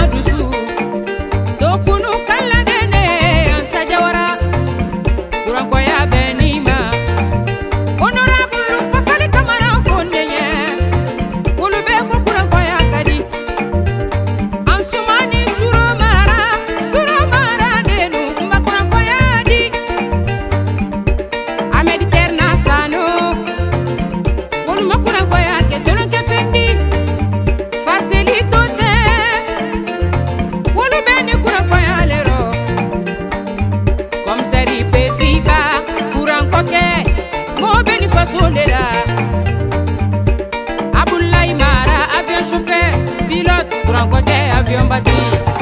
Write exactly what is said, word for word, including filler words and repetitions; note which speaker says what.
Speaker 1: dusu dokunu kala dene ansa jawara kuran ko ya benima honorable fasali kamara fondenye ulube ko kuran ko ya kadi ansumani suro mara suro mara denu mba kuran ko ya di amed terna sano uluma kuran ko ya ke tono ke fendi facilito te ulube ni kuran ko ya lero comme seri petika kuran ko ke mo beni fasolera Abdoulaye Mara avion chauffeur pilote kuran ko ke avion bâti